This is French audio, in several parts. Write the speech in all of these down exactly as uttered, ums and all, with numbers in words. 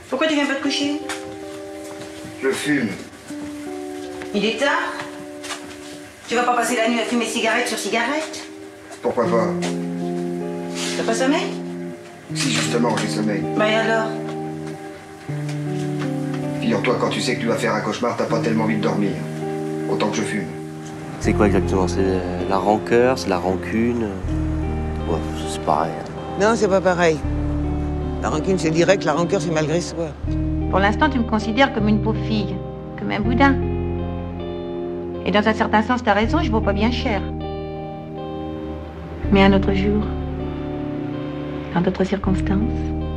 Pourquoi tu viens pas te coucher? Je fume. Il est tard. Tu vas pas passer la nuit à fumer cigarette sur cigarette? Pourquoi pas? T'as pas sommeil? Si justement j'ai sommeil. Bah et alors? Figure-toi, quand tu sais que tu vas faire un cauchemar, t'as pas tellement envie de dormir. Autant que je fume. C'est quoi exactement? C'est la rancœur, c'est la rancune? Ouais, c'est pareil. Non, c'est pas pareil. La rancune, c'est direct, la rancœur, c'est malgré soi. Pour l'instant, tu me considères comme une pauvre fille, comme un boudin. Et dans un certain sens, t'as raison, je vaux pas bien cher. Mais un autre jour, dans d'autres circonstances,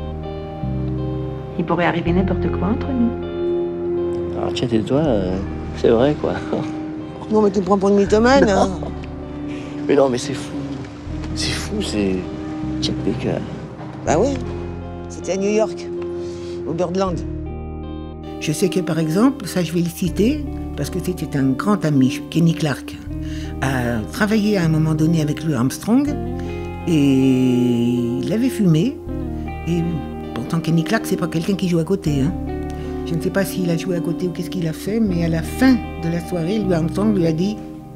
il pourrait arriver n'importe quoi entre nous. Alors, Chet et toi, euh, c'est vrai, quoi. Non, mais tu me prends pour une mythomane, hein. Mais non, mais c'est fou. C'est fou, c'est Chet Baker. Bah oui, c'était à New York, au Birdland. Je sais que, par exemple, ça je vais le citer, parce que c'était un grand ami, Kenny Clark, a travaillé à un moment donné avec Louis Armstrong, et il avait fumé, et pourtant Kenny Clark, c'est pas quelqu'un qui joue à côté, hein. Je ne sais pas s'il a joué à côté ou qu'est-ce qu'il a fait, mais à la fin de la soirée, Louis Armstrong lui a dit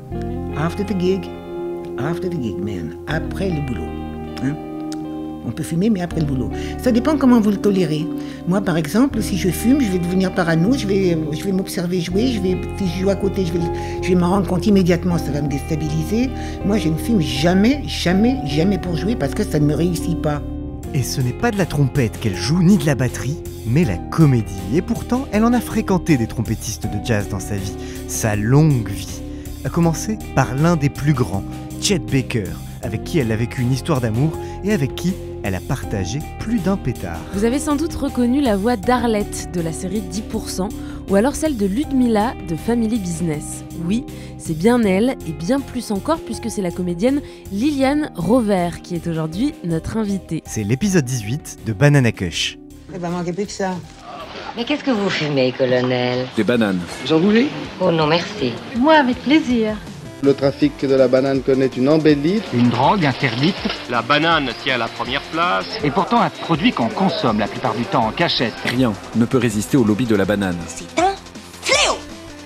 « After the gig, after the gig, man, après le boulot. Hein? On peut fumer, mais après le boulot. Ça dépend comment vous le tolérez. Moi, par exemple, si je fume, je vais devenir parano, je vais, je vais m'observer jouer, je vais, si je joue à côté, je vais, je vais m'en rendre compte immédiatement, ça va me déstabiliser. Moi, je ne fume jamais, jamais, jamais pour jouer parce que ça ne me réussit pas. Et ce n'est pas de la trompette qu'elle joue, ni de la batterie, mais la comédie. Et pourtant, elle en a fréquenté des trompettistes de jazz dans sa vie, sa longue vie. A commencer par l'un des plus grands, Chet Baker, avec qui elle a vécu une histoire d'amour et avec qui elle a partagé plus d'un pétard. Vous avez sans doute reconnu la voix d'Arlette de la série dix pour cent ou alors celle de Ludmilla de Family Business. Oui, c'est bien elle et bien plus encore puisque c'est la comédienne Liliane Rovère qui est aujourd'hui notre invitée. C'est l'épisode dix-huit de Banana Kush. Il va manquer plus que ça. Mais qu'est-ce que vous fumez, colonel? Des bananes. Vous en voulez? Oh non, merci. Moi, avec plaisir. Le trafic de la banane connaît une embellie. Une drogue interdite. La banane tient la première place. Et pourtant un produit qu'on consomme la plupart du temps en cachette. Rien ne peut résister au lobby de la banane. C'est un fléau.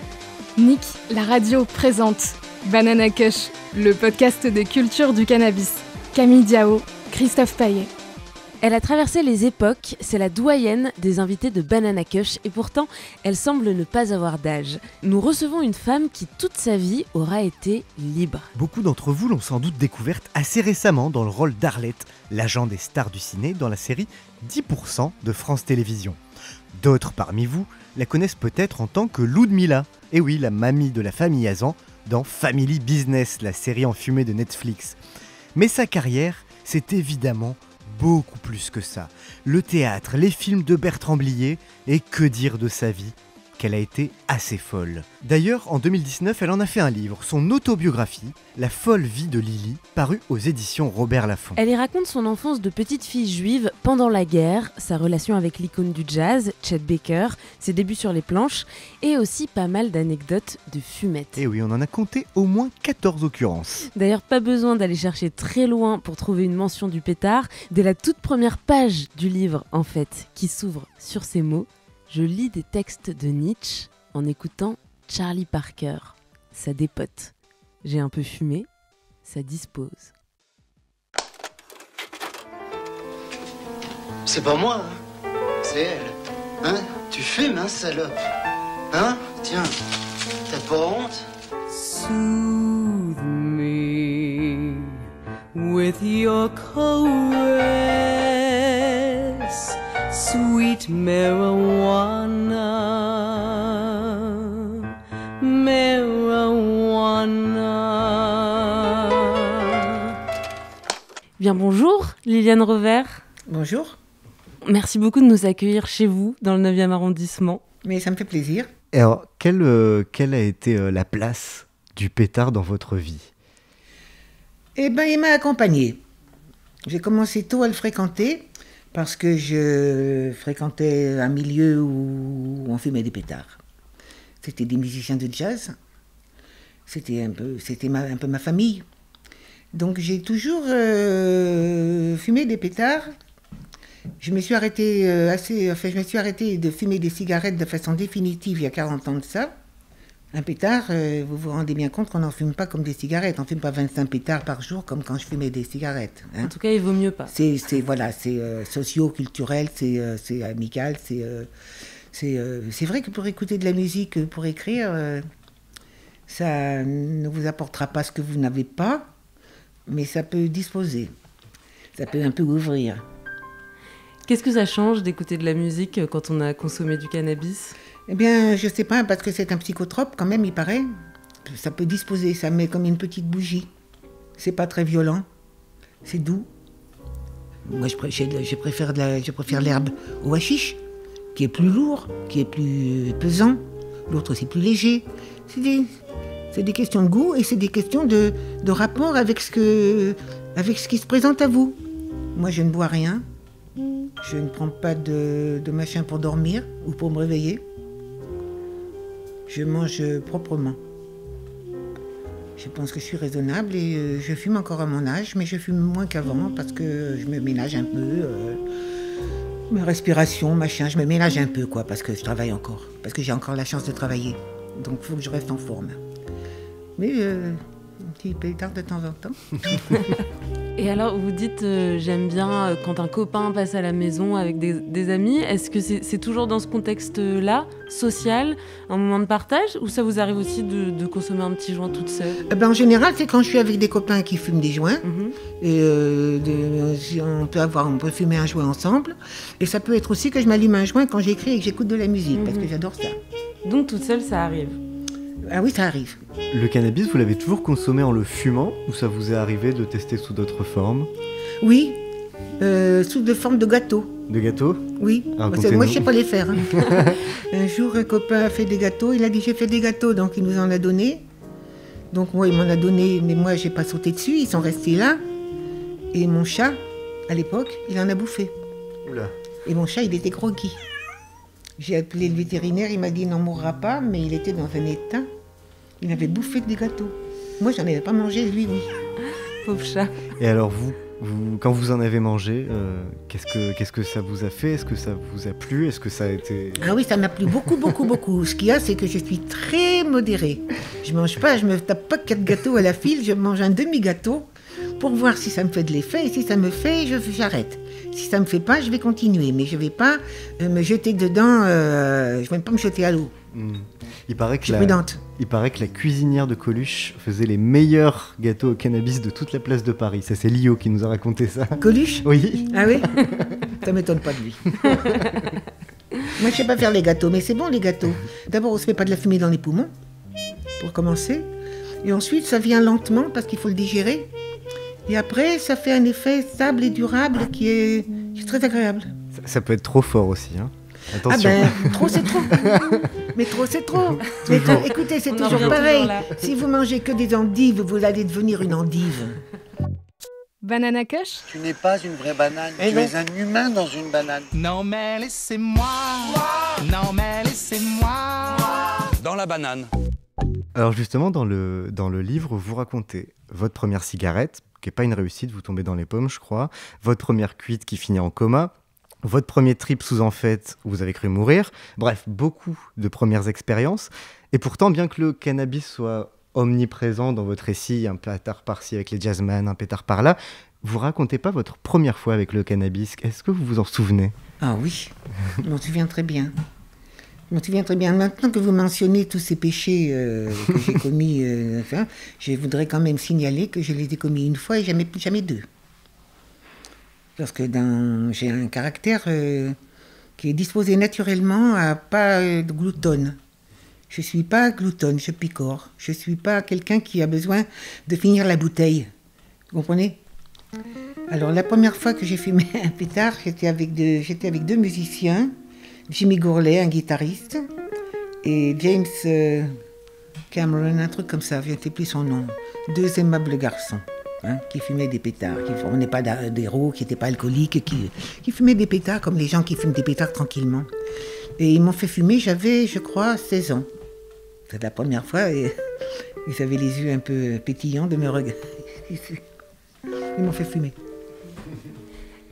Nick, la radio, présente Banana Kush, le podcast de culture du cannabis. Camille Diao, Christophe Paillet. Elle a traversé les époques, c'est la doyenne des invités de Banana Kush et pourtant, elle semble ne pas avoir d'âge. Nous recevons une femme qui, toute sa vie, aura été libre. Beaucoup d'entre vous l'ont sans doute découverte assez récemment dans le rôle d'Arlette, l'agent des stars du ciné dans la série dix pour cent de France Télévisions. D'autres parmi vous la connaissent peut-être en tant que Ludmilla, et oui, la mamie de la famille Hazan, dans Family Business, la série en fumée de Netflix. Mais sa carrière, c'est évidemment beaucoup plus que ça. Le théâtre, les films de Bertrand Blier, et que dire de sa vie, qu'elle a été assez folle. D'ailleurs, en deux mille dix-neuf, elle en a fait un livre, son autobiographie, La folle vie de Lily, paru aux éditions Robert Laffont. Elle y raconte son enfance de petite fille juive pendant la guerre, sa relation avec l'icône du jazz, Chet Baker, ses débuts sur les planches, et aussi pas mal d'anecdotes de fumettes. Et oui, on en a compté au moins quatorze occurrences. D'ailleurs, pas besoin d'aller chercher très loin pour trouver une mention du pétard. Dès la toute première page du livre, en fait, qui s'ouvre sur ces mots, je lis des textes de Nietzsche en écoutant Charlie Parker. Ça dépote. J'ai un peu fumé, ça dispose. C'est pas moi, hein. C'est elle. Hein? Tu fumes, hein, salope? Hein? Tiens, t'as pas honte? Soothe me with your caress, sweet marijuana, marijuana. Bien bonjour, Liliane Rovère. Bonjour. Merci beaucoup de nous accueillir chez vous, dans le neuvième arrondissement. Mais ça me fait plaisir. Et alors, quelle, euh, quelle a été euh, la place du pétard dans votre vie? Eh bien, il m'a accompagné. J'ai commencé tôt à le fréquenter parce que je fréquentais un milieu où on fumait des pétards. C'était des musiciens de jazz. C'était un peu, c'était ma, un peu ma famille. Donc j'ai toujours euh, fumé des pétards. Je me suis arrêtée euh, assez, enfin, je me suis arrêtée de fumer des cigarettes de façon définitive il y a quarante ans de ça. Un pétard, euh, vous vous rendez bien compte qu'on n'en fume pas comme des cigarettes. On ne fume pas vingt-cinq pétards par jour comme quand je fumais des cigarettes. Hein. En tout cas, il vaut mieux pas. C'est, c'est, voilà, c'est euh, socio-culturel, c'est, euh, c'est amical, c'est, euh, c'est, euh, c'est vrai que pour écouter de la musique, pour écrire, euh, ça ne vous apportera pas ce que vous n'avez pas, mais ça peut disposer, ça peut un peu ouvrir. Qu'est-ce que ça change d'écouter de la musique quand on a consommé du cannabis ? Eh bien, je sais pas, parce que c'est un psychotrope, quand même, il paraît. Ça peut disposer, ça met comme une petite bougie. C'est pas très violent, c'est doux. Moi, je, pré- je préfère, de la, je préfère l'herbe au hashish, qui est plus lourd, qui est plus pesant. L'autre, c'est plus léger. C'est des, c'est des questions de goût et c'est des questions de, de rapport avec ce, que, avec ce qui se présente à vous. Moi, je ne bois rien. Je ne prends pas de, de machin pour dormir ou pour me réveiller. Je mange proprement. Je pense que je suis raisonnable et euh, je fume encore à mon âge, mais je fume moins qu'avant parce que je me ménage un peu. Euh, ma respiration, machin, je me ménage un peu, quoi, parce que je travaille encore. Parce que j'ai encore la chance de travailler. Donc il faut que je reste en forme. Mais euh, un petit pétard de temps en temps. Et alors, vous dites, euh, j'aime bien euh, quand un copain passe à la maison avec des, des amis. Est-ce que c'est, c'est toujours dans ce contexte-là, social, un moment de partage, ou ça vous arrive aussi de, de consommer un petit joint toute seule ? Eh ben, en général, c'est quand je suis avec des copains qui fument des joints. Mm-hmm. Et euh, de, on, peut avoir, on peut fumer un joint ensemble. Et ça peut être aussi que je m'allume un joint quand j'écris et que j'écoute de la musique, mm-hmm. parce que j'adore ça. Donc toute seule, ça arrive ? Ah oui, ça arrive. Le cannabis, vous l'avez toujours consommé en le fumant ou ça vous est arrivé de tester sous d'autres formes ? Oui, euh, sous de forme de gâteaux. De gâteaux ? Oui, parce que moi je ne sais pas les faire. Hein. Un jour, un copain a fait des gâteaux, il a dit j'ai fait des gâteaux, donc il nous en a donné. Donc moi, il m'en a donné, mais moi j'ai pas sauté dessus, ils sont restés là. Et mon chat, à l'époque, il en a bouffé. Oula. Et mon chat, il était groggy. J'ai appelé le vétérinaire, il m'a dit il n'en mourra pas, mais il était dans un état. Il avait bouffé des gâteaux. Moi, j'en avais pas mangé, lui, oui. Pauvre chat. Et alors, vous, vous quand vous en avez mangé, euh, qu'est-ce que, qu'est-ce que ça vous a fait ? Est-ce que ça vous a plu ? Est-ce que ça a été... Ah oui, ça m'a plu beaucoup, beaucoup, beaucoup. Ce qu'il y a, c'est que je suis très modérée. Je mange pas, je me tape pas quatre gâteaux à la file, je mange un demi-gâteau pour voir si ça me fait de l'effet. Et si ça me fait, je, j'arrête. Si ça me fait pas, je vais continuer. Mais je vais pas euh, me jeter dedans, euh, je vais pas me jeter à l'eau. Mmh. Il paraît que je suis la... prudente. Il paraît que la cuisinière de Coluche faisait les meilleurs gâteaux au cannabis de toute la place de Paris. Ça, c'est Lio qui nous a raconté ça. Coluche ? Oui. Ah oui ? Ça m'étonne pas de lui. Moi, je sais pas faire les gâteaux, mais c'est bon les gâteaux. D'abord, on se met pas de la fumée dans les poumons, pour commencer. Et ensuite, ça vient lentement parce qu'il faut le digérer. Et après, ça fait un effet stable et durable qui est, qui est très agréable. Ça, ça peut être trop fort aussi, hein. Attention. Ah ben, trop c'est trop. Mais trop c'est trop. Mais trop, écoutez, c'est on toujours pareil. Toujours si vous mangez que des endives, vous allez devenir une endive. Banana Kush ? Tu n'es pas une vraie banane, Et tu non. es un humain dans une banane. Non mais laissez-moi, non mais laissez-moi dans la banane. Alors justement, dans le, dans le livre, vous racontez votre première cigarette, qui n'est pas une réussite, vous tombez dans les pommes, je crois, votre première cuite qui finit en coma, votre premier trip sous amphète où vous avez cru mourir, bref, beaucoup de premières expériences. Et pourtant, bien que le cannabis soit omniprésent dans votre récit, un pétard par-ci avec les jazzmen, un pétard par-là, vous racontez pas votre première fois avec le cannabis. Est-ce que vous vous en souvenez ? Ah oui, je m'en souviens très bien. Je m'en souviens très bien. Maintenant que vous mentionnez tous ces péchés euh, que j'ai commis, euh, enfin, je voudrais quand même signaler que je les ai commis une fois et jamais, jamais deux. Parce que dans, j'ai un caractère euh, qui est disposé naturellement à pas euh, de gloutonne. Je ne suis pas gloutonne, je picore. Je ne suis pas quelqu'un qui a besoin de finir la bouteille. Vous comprenez ? Alors la première fois que j'ai fumé un pétard, j'étais avec, de, j'étais avec deux musiciens, Jimmy Gourlay, un guitariste, et James euh, Cameron, un truc comme ça, je ne sais plus son nom. Deux aimables garçons. Hein, qui fumaient des pétards, qui ne prenaient pas d'héros, qui n'étaient pas alcooliques, qui, qui fumaient des pétards comme les gens qui fument des pétards tranquillement. Et ils m'ont fait fumer, j'avais, je crois, seize ans. C'est la première fois, et ils avaient les yeux un peu pétillants de me regarder. Ils m'ont fait fumer.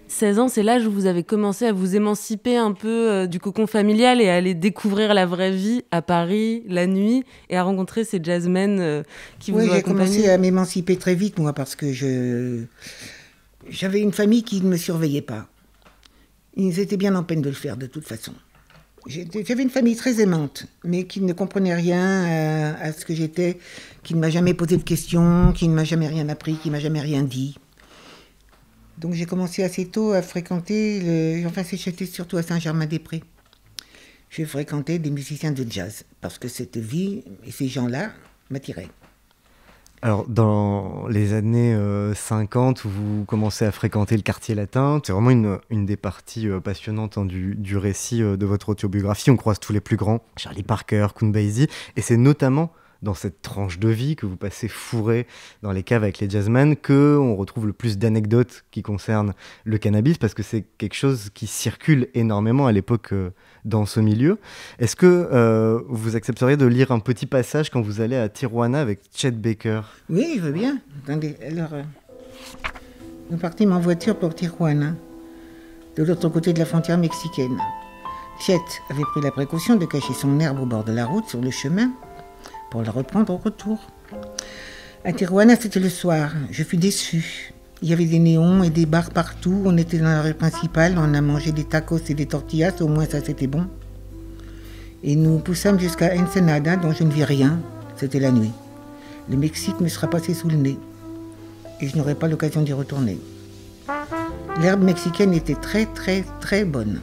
seize ans, c'est l'âge où vous avez commencé à vous émanciper un peu euh, du cocon familial et à aller découvrir la vraie vie à Paris, la nuit, et à rencontrer ces jazzmen euh, qui oui, vous ont j'ai accompagné. commencé à m'émanciper très vite, moi, parce que je... j'avais une famille qui ne me surveillait pas. Ils étaient bien en peine de le faire, de toute façon. J'étais... J'avais une famille très aimante, mais qui ne comprenait rien à, à ce que j'étais, qui ne m'a jamais posé de questions, qui ne m'a jamais rien appris, qui ne m'a jamais rien dit. Donc j'ai commencé assez tôt à fréquenter, le... enfin j'étais surtout à Saint-Germain-des-Prés. Je fréquentais des musiciens de jazz, parce que cette vie et ces gens-là m'attiraient. Alors, dans les années euh, cinquante, où vous commencez à fréquenter le quartier latin, c'est vraiment une, une des parties euh, passionnantes hein, du, du récit euh, de votre autobiographie. On croise tous les plus grands, Charlie Parker, Count Basie, et c'est notamment dans cette tranche de vie que vous passez fourré dans les caves avec les jazzmen qu'on retrouve le plus d'anecdotes qui concernent le cannabis, parce que c'est quelque chose qui circule énormément à l'époque euh, dans ce milieu. Est-ce que euh, vous accepteriez de lire un petit passage quand vous allez à Tijuana avec Chet Baker ? Oui, je veux bien. Attendez, alors... Euh, nous partîmes en voiture pour Tijuana, de l'autre côté de la frontière mexicaine. Chet avait pris la précaution de cacher son herbe au bord de la route, sur le chemin, pour la reprendre au retour. À Tijuana, c'était le soir. Je fus déçue. Il y avait des néons et des bars partout. On était dans la rue principale. On a mangé des tacos et des tortillas. Au moins, ça, c'était bon. Et nous poussâmes jusqu'à Ensenada, dont je ne vis rien. C'était la nuit. Le Mexique me sera passé sous le nez. Et je n'aurai pas l'occasion d'y retourner. L'herbe mexicaine était très, très, très bonne.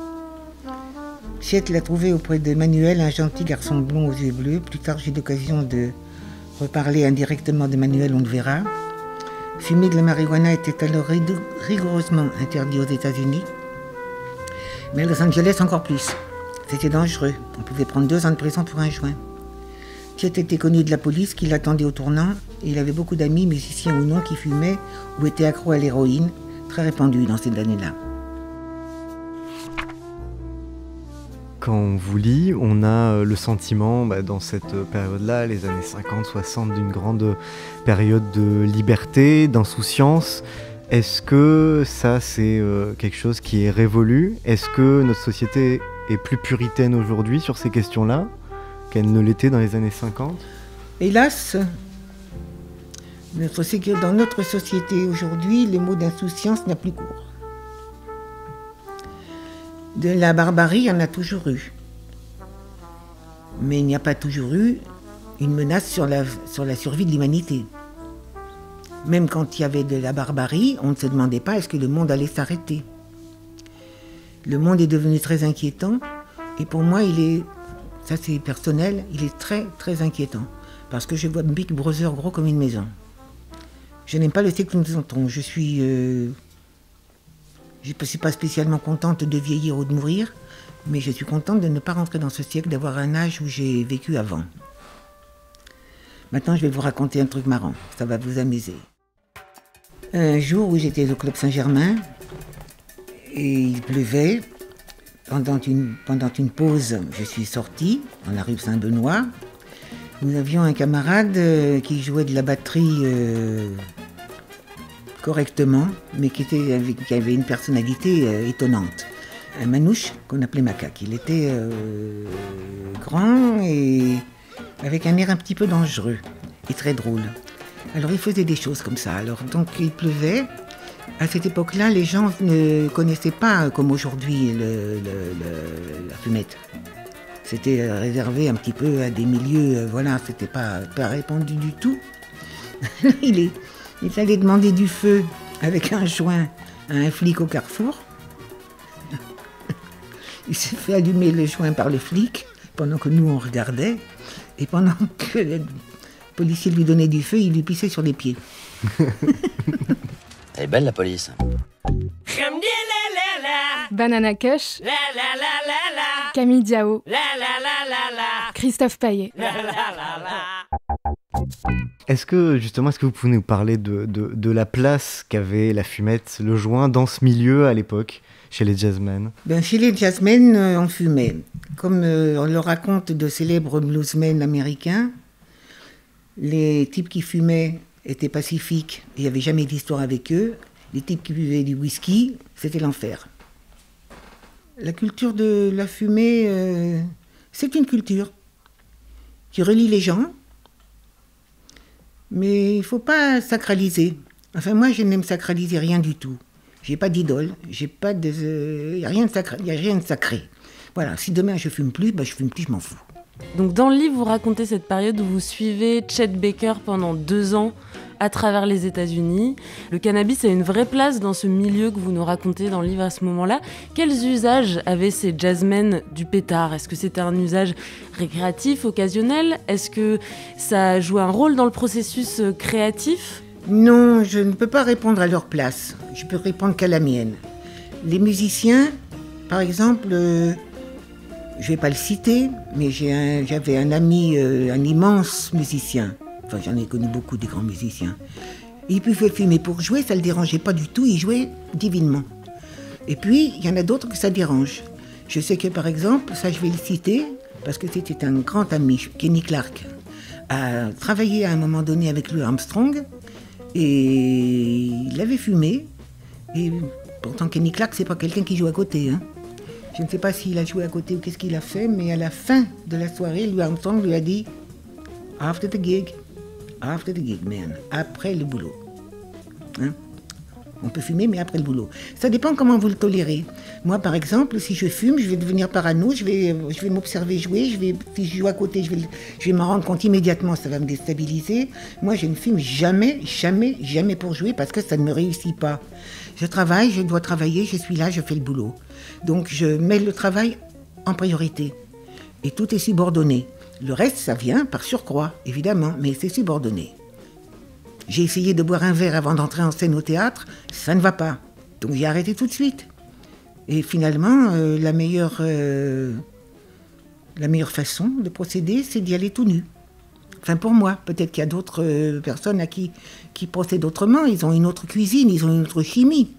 Chet l'a trouvé auprès de Manuel, un gentil garçon blond aux yeux bleus. Plus tard, j'ai eu l'occasion de reparler indirectement de Manuel, on le verra. Fumer de la marijuana était alors rigoureusement interdit aux États-Unis. Mais à Los Angeles, encore plus. C'était dangereux. On pouvait prendre deux ans de prison pour un joint. Chet était connu de la police qui l'attendait au tournant. Et il avait beaucoup d'amis, musiciens ou non, qui fumaient ou étaient accros à l'héroïne, très répandue dans ces années-là. Quand on vous lit, on a le sentiment, bah, dans cette période-là, les années cinquante soixante, d'une grande période de liberté, d'insouciance. Est-ce que ça, c'est euh, quelque chose qui est révolu ? Est-ce que notre société est plus puritaine aujourd'hui sur ces questions-là qu'elle ne l'était dans les années cinquante ? Hélas, notre, dans notre société aujourd'hui, le mot d'insouciance n'a plus cours. De la barbarie, il y en a toujours eu. Mais il n'y a pas toujours eu une menace sur la, sur la survie de l'humanité. Même quand il y avait de la barbarie, on ne se demandait pas est-ce que le monde allait s'arrêter. Le monde est devenu très inquiétant, et pour moi, il est, ça c'est personnel, il est très très inquiétant. Parce que je vois Big Brother gros comme une maison. Je n'aime pas le siècle que nous entrons. Je suis... Euh, Je ne suis pas spécialement contente de vieillir ou de mourir, mais je suis contente de ne pas rentrer dans ce siècle, d'avoir un âge où j'ai vécu avant. Maintenant, je vais vous raconter un truc marrant, ça va vous amuser. Un jour où j'étais au Club Saint-Germain, et il pleuvait, pendant une, pendant une pause, je suis sortie dans la rue Saint-Benoît. Nous avions un camarade qui jouait de la batterie... Euh, correctement, mais qui, était, qui avait une personnalité euh, étonnante. Un manouche qu'on appelait Macaque. Il était euh, grand et avec un air un petit peu dangereux et très drôle. Alors il faisait des choses comme ça. Alors donc il pleuvait. À cette époque-là, les gens ne connaissaient pas, comme aujourd'hui, le, le, le, la fumette. C'était réservé un petit peu à des milieux, euh, voilà, c'était pas, pas répandu du tout. il est Il allait demander du feu avec un joint à un flic au carrefour. Il s'est fait allumer le joint par le flic pendant que nous on regardait. Et pendant que le policier lui donnait du feu, il lui pissait sur les pieds. Elle est belle la police. Banana Kush, Camille Diao, Christophe Paillet. Est-ce que, justement, est-ce que vous pouvez nous parler de, de, de la place qu'avait la fumette, le joint, dans ce milieu à l'époque, chez les jazzmen ? Ben, chez les jazzmen, euh, on fumait. Comme euh, on le raconte de célèbres bluesmen américains, les types qui fumaient étaient pacifiques, il n'y avait jamais d'histoire avec eux. des types qui buvaient du whisky, c'était l'enfer. La culture de la fumée, euh, c'est une culture qui relie les gens, mais il ne faut pas sacraliser. Enfin, moi, je n'aime sacraliser rien du tout. J'ai pas d'idole, j'ai pas de, il n'y a rien de sacré, il y a rien de sacré. Voilà, si demain je fume plus, bah je fume plus, je m'en fous. Donc dans le livre, vous racontez cette période où vous suivez Chet Baker pendant deux ans à travers les États-Unis. Le cannabis a une vraie place dans ce milieu que vous nous racontez dans le livre à ce moment-là. Quels usages avaient ces jazzmen du pétard ? Est-ce que c'était un usage récréatif, occasionnel ? Est-ce que ça jouait un rôle dans le processus créatif ? Non, je ne peux pas répondre à leur place. Je peux répondre qu'à la mienne. Les musiciens, par exemple, euh, je ne vais pas le citer, mais j'ai un, j'avais un ami, euh, un immense musicien. Enfin, j'en ai connu beaucoup, des grands musiciens. Il pouvait fumer pour jouer, ça ne le dérangeait pas du tout, il jouait divinement. Et puis, il y en a d'autres que ça dérange. Je sais que, par exemple, ça je vais le citer, parce que c'était un grand ami, Kenny Clark, a travaillé à un moment donné avec Louis Armstrong, et il avait fumé, et pourtant Kenny Clark, c'est pas quelqu'un qui joue à côté. Hein. Je ne sais pas s'il a joué à côté ou qu'est-ce qu'il a fait, mais à la fin de la soirée, Louis Armstrong lui a dit « After the gig, after the gig, man, après le boulot. Hein? On peut fumer, mais après le boulot. Ça dépend comment vous le tolérez. Moi, par exemple, si je fume, je vais devenir parano, je vais, je vais m'observer jouer, je vais, si je joue à côté, je vais, je vais m'en rendre compte immédiatement, ça va me déstabiliser. Moi, je ne fume jamais, jamais, jamais pour jouer parce que ça ne me réussit pas. Je travaille, je dois travailler, je suis là, je fais le boulot. Donc, je mets le travail en priorité. Et tout est subordonné. Le reste, ça vient par surcroît, évidemment, mais c'est subordonné. J'ai essayé de boire un verre avant d'entrer en scène au théâtre, ça ne va pas. Donc j'ai arrêté tout de suite. Et finalement, euh, la, meilleure, euh, la meilleure façon de procéder, c'est d'y aller tout nu. Enfin pour moi, peut-être qu'il y a d'autres euh, personnes à qui, qui procèdent autrement, ils ont une autre cuisine, ils ont une autre chimie.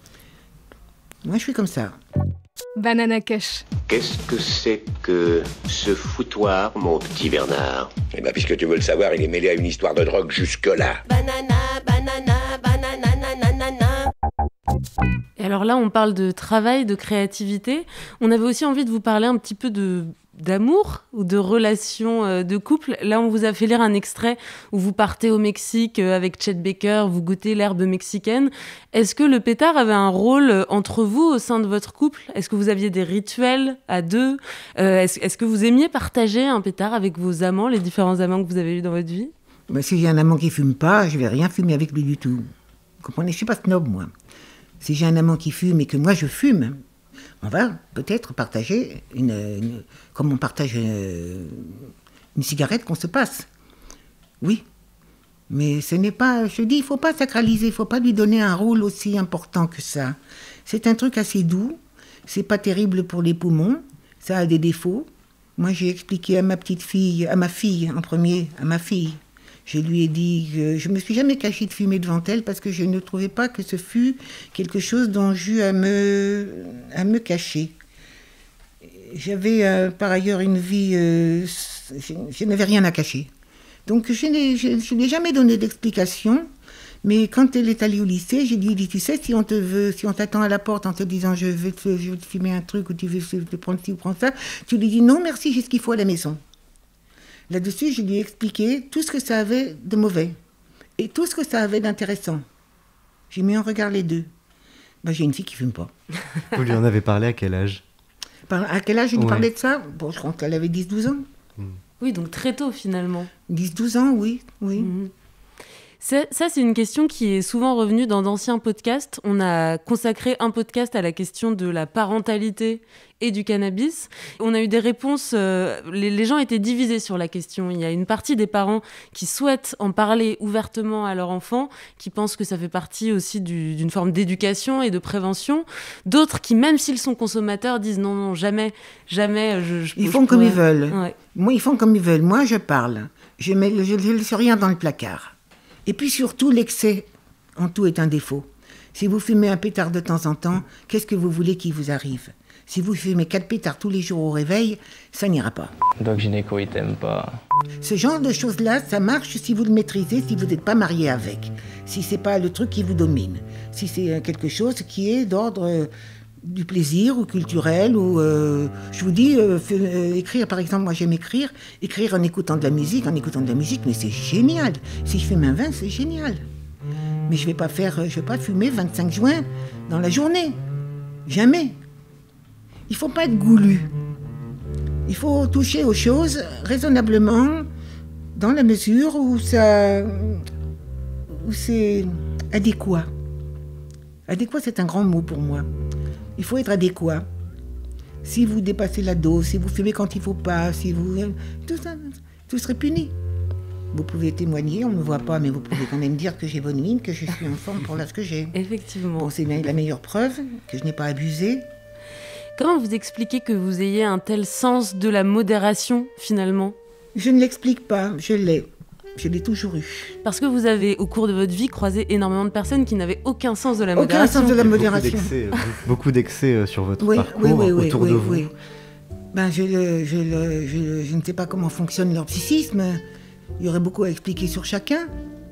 Moi je suis comme ça. Banana Kush. Qu'est-ce que c'est que ce foutoir, mon petit Bernard? Eh ben, puisque tu veux le savoir, il est mêlé à une histoire de drogue jusque-là. Banana, banana, banana, nanana. Et alors là, on parle de travail, de créativité. On avait aussi envie de vous parler un petit peu de... d'amour ou de relations de couple. Là, on vous a fait lire un extrait où vous partez au Mexique avec Chet Baker, vous goûtez l'herbe mexicaine. Est-ce que le pétard avait un rôle entre vous au sein de votre couple ? Est-ce que vous aviez des rituels à deux ? euh, est-ce, est-ce que vous aimiez partager un pétard avec vos amants, les différents amants que vous avez eus dans votre vie ? Ben, si j'ai un amant qui ne fume pas, je ne vais rien fumer avec lui du tout. Vous comprenez ? Je ne suis pas snob, moi. Si j'ai un amant qui fume et que moi je fume, on va peut-être partager, une, une, comme on partage une, une cigarette qu'on se passe. Oui. Mais ce n'est pas, je dis, il ne faut pas sacraliser, il ne faut pas lui donner un rôle aussi important que ça. C'est un truc assez doux, c'est pas terrible pour les poumons, ça a des défauts. Moi, j'ai expliqué à ma petite fille, à ma fille en premier, à ma fille, je lui ai dit que je ne me suis jamais cachée de fumer devant elle parce que je ne trouvais pas que ce fût quelque chose dont j'eus à me, à me cacher. J'avais euh, par ailleurs une vie, euh, je, je n'avais rien à cacher. Donc je n'ai, je, je n'ai jamais donné d'explication, mais quand elle est allée au lycée, j'ai lui dit, tu sais, si on te veut, si on t'attend à la porte en te disant je vais te, je vais te fumer un truc ou tu veux te prendre ci ou prendre ça, tu lui dis non merci, j'ai ce qu'il faut à la maison. Là-dessus, je lui ai expliqué tout ce que ça avait de mauvais et tout ce que ça avait d'intéressant. J'ai mis en regard les deux. Ben, j'ai une fille qui ne fume pas. Vous lui en avez parlé à quel âge ? À quel âge je lui ouais. parlais de ça ? Bon, je crois qu'elle avait dix douze ans. Mmh. Oui, donc très tôt finalement. dix douze ans, oui. oui. Mmh. C'est, ça, c'est une question qui est souvent revenue dans d'anciens podcasts. On a consacré un podcast à la question de la parentalité et du cannabis. On a eu des réponses, euh, les, les gens étaient divisés sur la question. Il y a une partie des parents qui souhaitent en parler ouvertement à leur enfant, qui pensent que ça fait partie aussi du, d'une forme d'éducation et de prévention. D'autres qui, même s'ils sont consommateurs, disent non, non, jamais, jamais. Je, je, ils je font pourrais... comme ils veulent. Ouais. Moi, ils font comme ils veulent. Moi, je parle. Je ne laisse rien dans le placard. Et puis surtout, l'excès en tout est un défaut. Si vous fumez un pétard de temps en temps, qu'est-ce que vous voulez qu'il vous arrive ? Si vous fumez quatre pétards tous les jours au réveil, ça n'ira pas. Doc Gynéco, il t'aime pas. Ce genre de choses-là, ça marche si vous le maîtrisez, si vous n'êtes pas marié avec. Si c'est pas le truc qui vous domine. Si c'est quelque chose qui est d'ordre euh, du plaisir ou culturel, ou euh, je vous dis, euh, f- euh, écrire par exemple, moi j'aime écrire, écrire en écoutant de la musique, en écoutant de la musique, mais c'est génial. Si je fume un vin, c'est génial. Mais je vais pas faire, je vais pas fumer vingt-cinq joints dans la journée. Jamais. Il faut pas être goulu. Il faut toucher aux choses raisonnablement, dans la mesure où ça, où c'est adéquat. Adéquat, c'est un grand mot pour moi. Il faut être adéquat. Si vous dépassez la dose, si vous fumez quand il faut pas, si vous, tout ça, tout serait puni. Vous pouvez témoigner, on ne me voit pas, mais vous pouvez quand même dire que j'ai bonne mine, que je suis en forme pour l'âge que j'ai. Effectivement. Bon, c'est bien la meilleure preuve que je n'ai pas abusé. Comment vous expliquez que vous ayez un tel sens de la modération, finalement ? Je ne l'explique pas, je l'ai. Je l'ai toujours eu. Parce que vous avez, au cours de votre vie, croisé énormément de personnes qui n'avaient aucun sens de la aucun modération. Aucun sens de la modération. Beaucoup d'excès, beaucoup d'excès sur votre oui, parcours, oui, oui, oui, autour oui, de oui, vous. Oui. Ben, je, le, je, le, je, je ne sais pas comment fonctionne leur psychisme. Il y aurait beaucoup à expliquer sur chacun.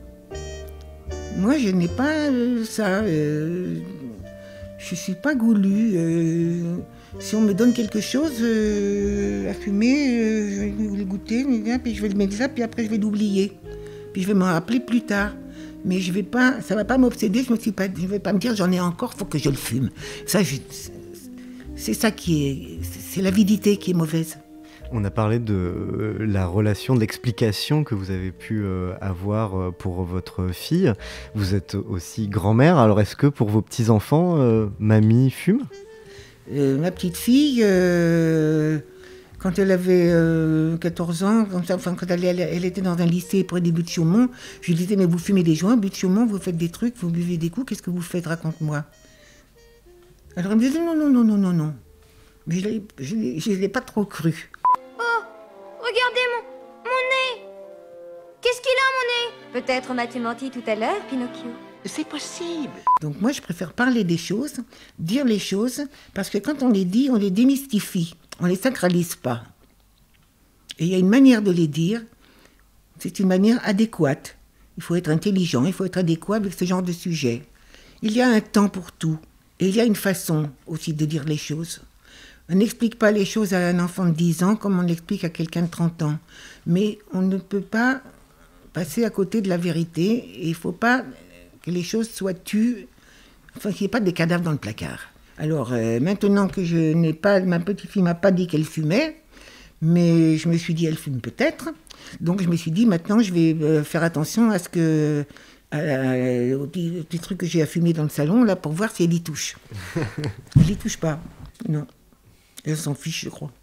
Moi, je n'ai pas euh, ça. Euh, je ne suis pas goulue. Euh, si on me donne quelque chose euh, à fumer, euh, je vais le goûter, puis je vais le mettre là, puis après je vais l'oublier. Puis je vais m'en rappeler plus tard. Mais je vais pas, ça ne va pas m'obséder, je ne vais pas me dire j'en ai encore, il faut que je le fume. Ça, je, c'est ça qui est... C'est l'avidité qui est mauvaise. On a parlé de la relation, de l'explication que vous avez pu euh, avoir pour votre fille. Vous êtes aussi grand-mère, alors est-ce que pour vos petits-enfants, euh, mamie fume ? euh, Ma petite fille, euh, quand elle avait euh, quatorze ans, comme ça, enfin, quand elle, elle, elle était dans un lycée près des Buttes-Chaumont, je lui disais, mais vous fumez des joints, Buttes-Chaumont, vous faites des trucs, vous buvez des coups, qu'est-ce que vous faites, raconte-moi. Alors elle me disait, non, non, non, non, non, non. Mais je ne l'ai pas trop cru. Regardez mon, mon nez. Qu'est-ce qu'il a, mon nez? Peut-être m'a-t-il menti tout à l'heure, Pinocchio. C'est possible. Donc moi, je préfère parler des choses, dire les choses, parce que quand on les dit, on les démystifie. On ne les sacralise pas. Et il y a une manière de les dire, c'est une manière adéquate. Il faut être intelligent, il faut être adéquat avec ce genre de sujet. Il y a un temps pour tout. Et il y a une façon aussi de dire les choses. On n'explique pas les choses à un enfant de dix ans comme on l'explique à quelqu'un de trente ans. Mais on ne peut pas passer à côté de la vérité. Et il ne faut pas que les choses soient tues, enfin qu'il n'y ait pas des cadavres dans le placard. Alors euh, maintenant que je n'ai pas, ma petite fille ne m'a pas dit qu'elle fumait, mais je me suis dit elle fume peut-être. Donc je me suis dit maintenant je vais euh, faire attention à ce que, à, à, aux, petits, aux petits trucs que j'ai à fumer dans le salon là pour voir si elle y touche. Elle n'y touche pas, non. Elle s'en fiche, je crois.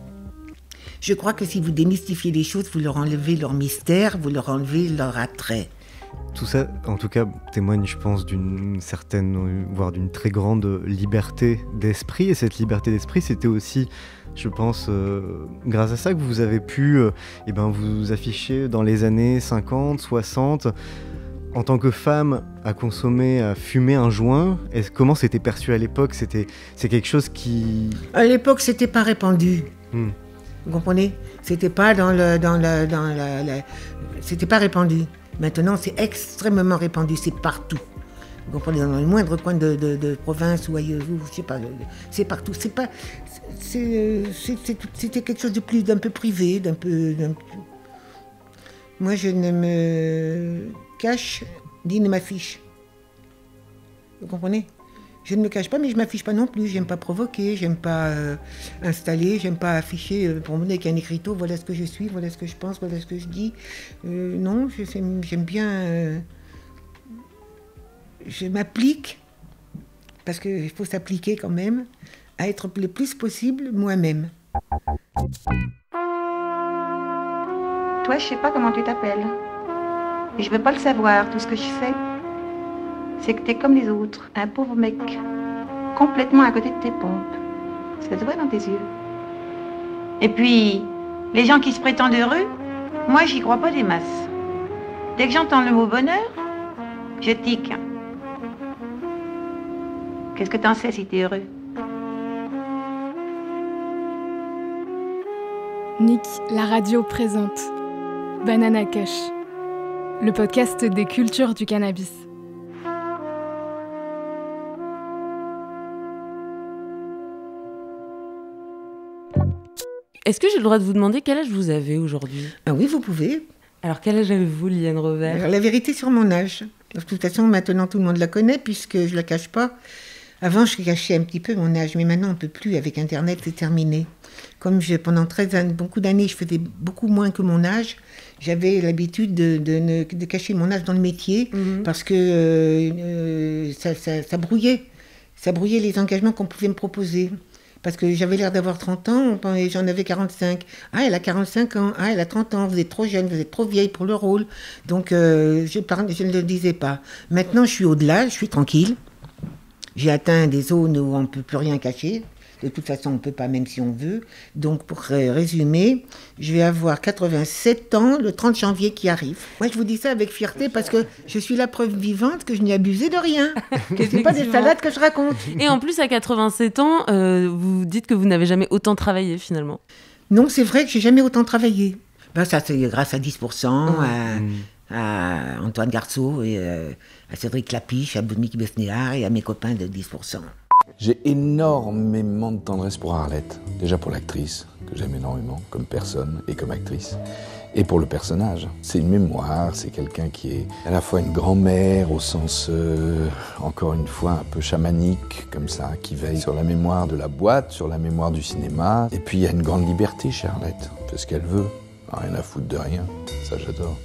Je crois que si vous démystifiez les choses, vous leur enlevez leur mystère, vous leur enlevez leur attrait. Tout ça, en tout cas, témoigne, je pense, d'une certaine, voire d'une très grande liberté d'esprit. Et cette liberté d'esprit, c'était aussi, je pense, euh, grâce à ça que vous avez pu euh, eh ben, vous afficher dans les années cinquante, soixante. En tant que femme, à consommer, à fumer un joint, est-ce, comment c'était perçu à l'époque ? C'était, c'est quelque chose qui... À l'époque, c'était pas répandu. Hmm. Vous comprenez ? C'était pas dans le, dans la, dans la, la, c'était pas répandu. Maintenant, c'est extrêmement répandu, c'est partout. Vous comprenez ? Dans le moindre coin de, de, de province ou ailleurs, je sais pas, c'est partout. C'est pas, c'est, c'est, c'est, c'était quelque chose de plus, d'un peu privé, d'un peu. D'un... Moi, je ne me cache ni ne m'affiche. Vous comprenez ? Je ne me cache pas, mais je ne m'affiche pas non plus. J'aime pas provoquer, j'aime pas euh, installer, j'aime pas afficher, euh, pour me donner avec un écriteau, voilà ce que je suis, voilà ce que je pense, voilà ce que je dis. Euh, non, je, j'aime bien... Euh, je m'applique, parce qu'il faut s'appliquer quand même, à être le plus possible moi-même. Toi, je sais pas comment tu t'appelles. Et je veux pas le savoir. Tout ce que je sais, c'est que t'es comme les autres, un pauvre mec, complètement à côté de tes pompes. Ça se voit dans tes yeux. Et puis, les gens qui se prétendent heureux, moi, j'y crois pas des masses. Dès que j'entends le mot bonheur, je tique. Qu'est-ce que t'en sais si t'es heureux? Nick, la radio présente Banana Kush, le podcast des cultures du cannabis. Est-ce que j'ai le droit de vous demander quel âge vous avez aujourd'hui? Ah oui, vous pouvez. Alors, quel âge avez-vous, Liliane Robert? Alors, la vérité sur mon âge. De toute façon, maintenant, tout le monde la connaît, puisque je ne la cache pas. Avant, je cachais un petit peu mon âge, mais maintenant, on ne peut plus. Avec Internet, c'est terminé. Comme je, pendant treize ans, beaucoup d'années, je faisais beaucoup moins que mon âge, j'avais l'habitude de, de, de, de cacher mon âge dans le métier, mmh. parce que euh, euh, ça, ça, ça brouillait. Ça brouillait les engagements qu'on pouvait me proposer. Parce que j'avais l'air d'avoir trente ans, et j'en avais quarante-cinq. Ah, elle a quarante-cinq ans. Ah, elle a trente ans. Vous êtes trop jeune, vous êtes trop vieille pour le rôle. Donc, euh, je, par... je ne le disais pas. Maintenant, je suis au-delà, je suis tranquille. J'ai atteint des zones où on ne peut plus rien cacher. De toute façon, on ne peut pas, même si on veut. Donc, pour résumer, je vais avoir quatre-vingt-sept ans le trente janvier qui arrive. Moi, je vous dis ça avec fierté parce que je suis la preuve vivante que je n'ai abusé de rien. Que ce n'est pas des salades que je raconte. Et en plus, à quatre-vingt-sept ans, euh, vous dites que vous n'avez jamais autant travaillé, finalement. Non, c'est vrai que je n'ai jamais autant travaillé. Ben, ça, c'est grâce à dix pour cent, mmh. à, à Antoine Garceau, et euh, à Cédric Lapiche, à Dominique Besnéard et à mes copains de dix pour cent. J'ai énormément de tendresse pour Arlette, déjà pour l'actrice, que j'aime énormément, comme personne et comme actrice, et pour le personnage. C'est une mémoire, c'est quelqu'un qui est à la fois une grand-mère au sens, euh, encore une fois, un peu chamanique, comme ça, qui veille sur la mémoire de la boîte, sur la mémoire du cinéma. Et puis il y a une grande liberté chez Arlette, fait ce qu'elle veut, rien à foutre de rien, ça j'adore.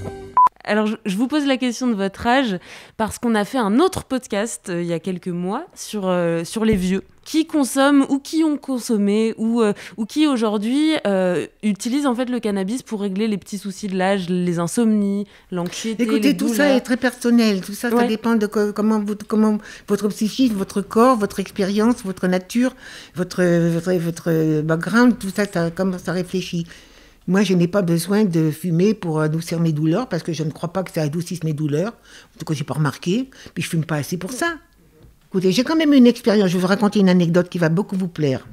Alors, je vous pose la question de votre âge parce qu'on a fait un autre podcast euh, il y a quelques mois sur, euh, sur les vieux qui consomment ou qui ont consommé ou, euh, ou qui aujourd'hui euh, utilisent en fait le cannabis pour régler les petits soucis de l'âge, les insomnies, l'anxiété. Écoutez, les tout douleurs. Ça est très personnel. Tout ça, ouais. Ça dépend de co- comment, vous, comment votre psychisme, votre corps, votre expérience, votre nature, votre, votre, votre background, tout ça, ça, comment ça réfléchit. Moi, je n'ai pas besoin de fumer pour adoucir mes douleurs, parce que je ne crois pas que ça adoucisse mes douleurs. En tout cas, je n'ai pas remarqué. Puis je ne fume pas assez pour ça. Écoutez, j'ai quand même une expérience. Je vais vous raconter une anecdote qui va beaucoup vous plaire.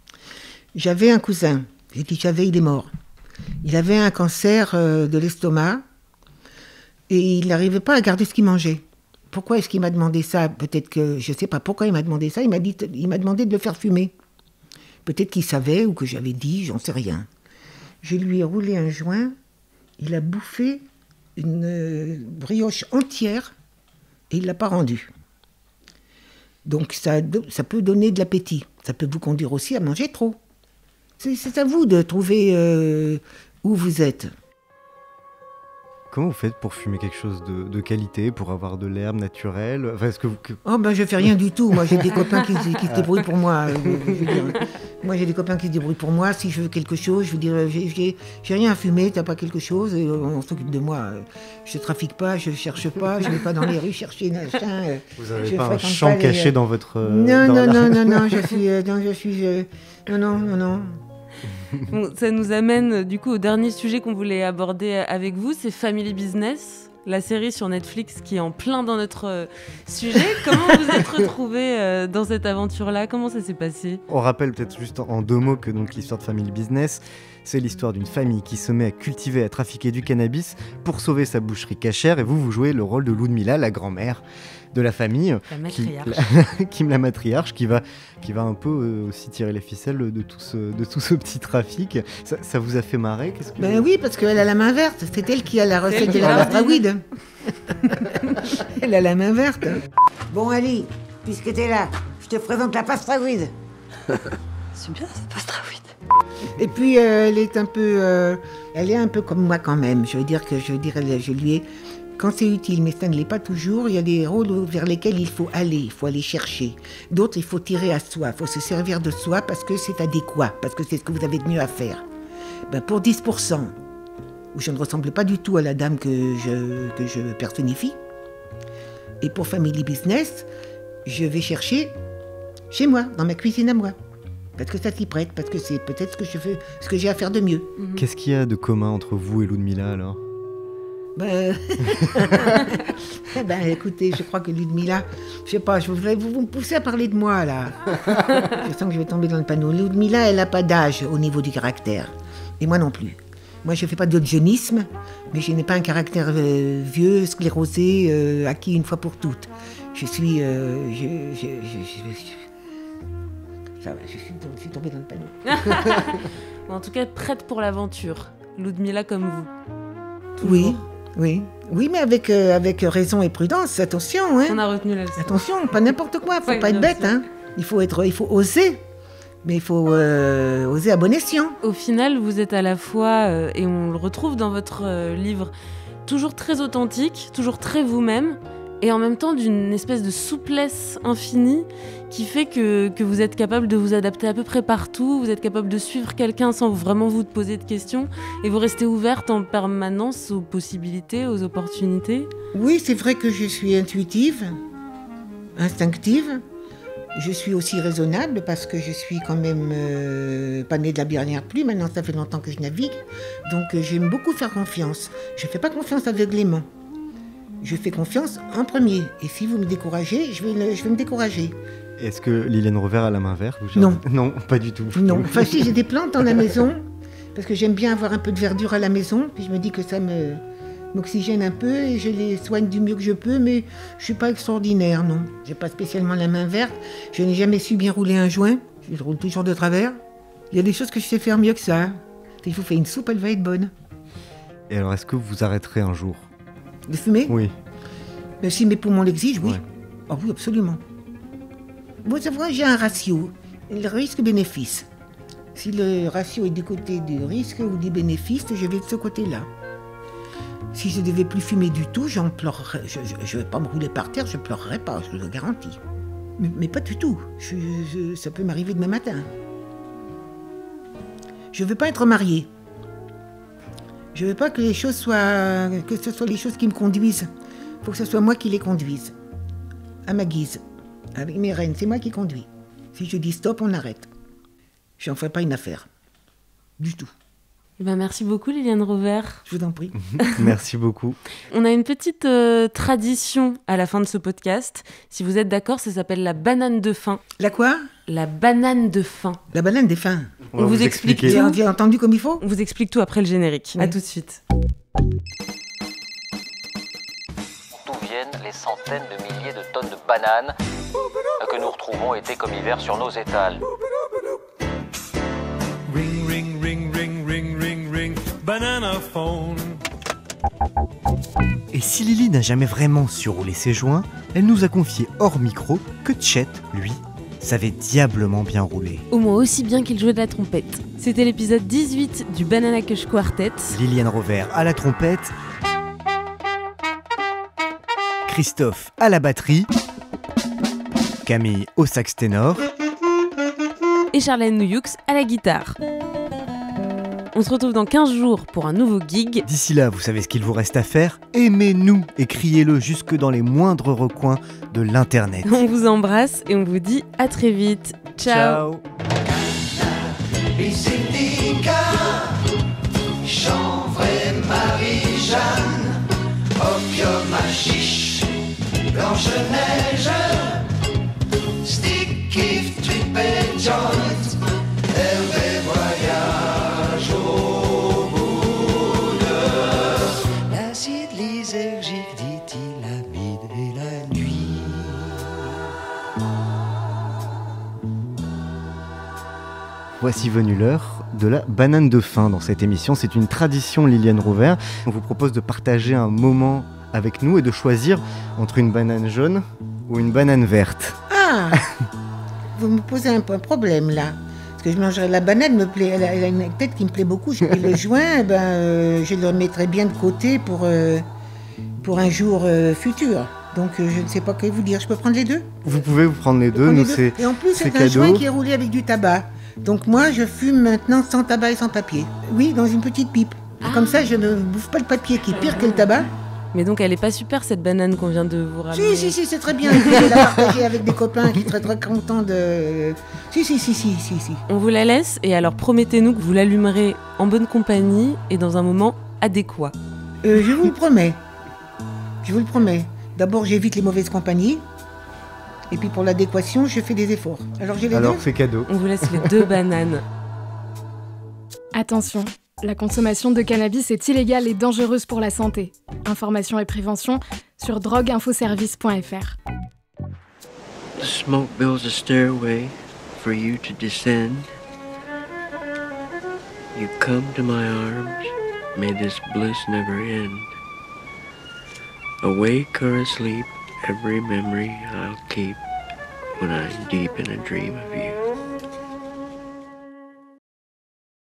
J'avais un cousin. J'ai dit j'avais, il est mort. Il avait un cancer euh, de l'estomac et il n'arrivait pas à garder ce qu'il mangeait. Pourquoi est-ce qu'il m'a demandé ça? Peut-être que, je ne sais pas pourquoi il m'a demandé ça. Il m'a dit, il m'a demandé de le faire fumer. Peut-être qu'il savait ou que j'avais dit, j'en sais rien. Je lui ai roulé un joint, il a bouffé une brioche entière et il ne l'a pas rendue. Donc ça, ça peut donner de l'appétit. Ça peut vous conduire aussi à manger trop. C'est, c'est à vous de trouver euh, où vous êtes. Comment vous faites pour fumer quelque chose de, de qualité, pour avoir de l'herbe naturelle? Enfin, est-ce que vous... Oh ben je fais rien du tout. Moi j'ai des copains qui, qui se débrouillent pour moi. Je, je veux dire. Moi j'ai des copains qui se débrouillent pour moi. Si je veux quelque chose, je veux dire, j'ai, j'ai, j'ai rien à fumer, t'as pas quelque chose, et on s'occupe de moi. Je trafique pas, je cherche pas, je vais pas dans les rues chercher machin. Vous avez je pas un champ caché les... dans votre... Non, dans non, la... non, non, non, je suis... Euh, non, je suis euh, non, non, non, non. Bon, ça nous amène du coup au dernier sujet qu'on voulait aborder avec vous, c'est Family Business, la série sur Netflix qui est en plein dans notre euh, sujet. Comment vous êtes retrouvés euh, dans cette aventure-là? Comment ça s'est passé? On rappelle peut-être juste en, en deux mots que donc, l'histoire de Family Business, c'est l'histoire d'une famille qui se met à cultiver, à trafiquer du cannabis pour sauver sa boucherie cachère, et vous, vous jouez le rôle de Ludmilla, la grand-mère de la famille, la matriarche, qui, Kim la matriarche, qui va, qui va un peu euh, aussi tirer les ficelles de tout ce, de tout ce petit trafic. Ça, ça vous a fait marrer? Qu'est-ce que... Ben oui, parce qu'elle a la main verte. C'est elle qui a la recette de la pastrawide. Elle a la main verte. Bon, Ali, puisque t'es là, je te présente la pastrawide. C'est bien, cette pastrawide. Et puis, euh, elle est un peu... Euh, elle est un peu comme moi quand même. Je veux dire que je, veux dire, je lui ai... Quand c'est utile, mais ça ne l'est pas toujours, il y a des rôles vers lesquels il faut aller, il faut aller chercher. D'autres, il faut tirer à soi, il faut se servir de soi parce que c'est adéquat, parce que c'est ce que vous avez de mieux à faire. Ben pour dix pour cent, où je ne ressemble pas du tout à la dame que je, que je personnifie, et pour Family Business, je vais chercher chez moi, dans ma cuisine à moi. Parce que ça s'y prête, parce que c'est peut-être ce que je fais, ce que j'ai à faire de mieux. Qu'est-ce qu'il y a de commun entre vous et Ludmilla alors ? Ben, ben écoutez, je crois que Ludmilla, je sais pas, je voudrais vous, vous me poussez à parler de moi là. Je sens que je vais tomber dans le panneau. Ludmilla, elle n'a pas d'âge au niveau du caractère. Et moi non plus. Moi, je ne fais pas d'eugénisme, mais je n'ai pas un caractère euh, vieux, sclérosé, euh, acquis une fois pour toutes. Je suis... Euh, je, je, je, je, je, ça va, je suis, je suis tombée dans le panneau. En tout cas, prête pour l'aventure. Ludmilla comme vous. Toujours. Oui, oui. Oui, mais avec, euh, avec raison et prudence, attention. Hein. On a retenu la leçon. Attention, pas n'importe quoi, il ne faut ouais, pas être bête. Hein. Il, faut être, il faut oser. Mais il faut euh, oser à bon escient. Au final, vous êtes à la fois, euh, et on le retrouve dans votre euh, livre, toujours très authentique, toujours très vous-même, et en même temps d'une espèce de souplesse infinie qui fait que, que vous êtes capable de vous adapter à peu près partout, vous êtes capable de suivre quelqu'un sans vraiment vous poser de questions, et vous restez ouverte en permanence aux possibilités, aux opportunités. Oui, c'est vrai que je suis intuitive, instinctive. Je suis aussi raisonnable parce que je suis quand même euh, pas née de la dernière pluie. Maintenant, ça fait longtemps que je navigue. Donc, euh, j'aime beaucoup faire confiance. Je ne fais pas confiance aveuglément. Je fais confiance en premier. Et si vous me découragez, je vais, le, je vais me décourager. Est-ce que Liliane Rovère a la main verte ou Non. Non, pas du tout. Non. Enfin, si, j'ai des plantes dans la maison parce que j'aime bien avoir un peu de verdure à la maison. Puis je me dis que ça me... m'oxygène un peu et je les soigne du mieux que je peux, mais je ne suis pas extraordinaire, non. Je n'ai pas spécialement la main verte, je n'ai jamais su bien rouler un joint, je roule toujours de travers. Il y a des choses que je sais faire mieux que ça. Si je vous fais une soupe, elle va être bonne. Et alors, est-ce que vous arrêterez un jour de fumer? Oui. Mais si mes poumons l'exigent, oui. Ouais. Oh oui, absolument. Vous savez, j'ai un ratio, le risque-bénéfice. Si le ratio est du côté du risque ou du bénéfice, je vais de ce côté-là. Si je ne devais plus fumer du tout, j'en pleurerais. Je ne vais pas me rouler par terre, je ne pleurerais pas, je le garantis. Mais, mais pas du tout. Je, je, ça peut m'arriver demain matin. Je ne veux pas être mariée. Je ne veux pas que les choses soient, que ce soit les choses qui me conduisent. Il faut que ce soit moi qui les conduise. À ma guise. Avec mes rênes, c'est moi qui conduis. Si je dis stop, on arrête. Je n'en ferai pas une affaire. Du tout. Eh ben, merci beaucoup Liliane Rovère. Je vous en prie. Merci beaucoup. On a une petite euh, tradition à la fin de ce podcast. Si vous êtes d'accord, ça s'appelle la banane de fin. La quoi? La banane de fin. La banane des fins. On, On vous, vous explique tout. Vous avez entendu comme il faut? On vous explique tout après le générique. Oui. À tout de suite. D'où viennent les centaines de milliers de tonnes de bananes que nous retrouvons été comme hiver sur nos étals? Ring, ring, ring, ring, ring, ring, ring, banana phone. Et si Lily n'a jamais vraiment su rouler ses joints, elle nous a confié hors micro que Chet, lui, savait diablement bien rouler. Au moins aussi bien qu'il jouait de la trompette. C'était l'épisode dix-huit du Banana Kush Quartet. Liliane Rovère à la trompette, Christophe à la batterie, Camille au sax ténor et Charlène Nouyux à la guitare. On se retrouve dans quinze jours pour un nouveau gig. D'ici là, vous savez ce qu'il vous reste à faire. Aimez-nous et criez-le jusque dans les moindres recoins de l'internet. On vous embrasse et on vous dit à très vite. Ciao. Cannabis indica, chanvre et Marie-Jeanne, opium hashish, Blanche-Neige, stick if trip et joint, Hervé voyage au bout de l'acide lysergique, dit-il, amide et la nuit. Voici venue l'heure de la banane de fin dans cette émission. C'est une tradition Liliane Rovère. On vous propose de partager un moment avec nous et de choisir entre une banane jaune ou une banane verte. Ah Vous me posez un, un problème là. Parce que je mangerais la banane, me plaît, elle, a, elle a une tête qui me plaît beaucoup. Et le joint, ben, euh, je le mettrais bien de côté pour, euh, pour un jour euh, futur. Donc euh, je ne sais pas quoi vous dire. Je peux prendre les deux? Vous pouvez vous prendre les deux. Prendre Nous, les deux. c'est Et en plus, c'est, c'est un cadeau. joint qui est roulé avec du tabac. Donc moi, je fume maintenant sans tabac et sans papier. Oui, dans une petite pipe. Ah. Comme ça, je ne bouffe pas le papier qui est pire que le tabac. Mais donc, elle est pas super, cette banane qu'on vient de vous ramener. Si, si, si, c'est très bien. Vous pouvez la partager avec des copains qui seraient très contents de... Si, si, si, si, si, si. On vous la laisse, et alors promettez-nous que vous l'allumerez en bonne compagnie et dans un moment adéquat. euh, Je vous le promets. Je vous le promets. D'abord, j'évite les mauvaises compagnies. Et puis pour l'adéquation, je fais des efforts. Alors, j'ai les Alors deux. c'est cadeau. On vous laisse les deux bananes. Attention, la consommation de cannabis est illégale et dangereuse pour la santé. Information et prévention sur drogue info service point f r. The smoke builds a stairway for you to descend. You come to my arms, may this bliss never end. Awake or asleep, every memory I'll keep when I'm deep in a dream of you.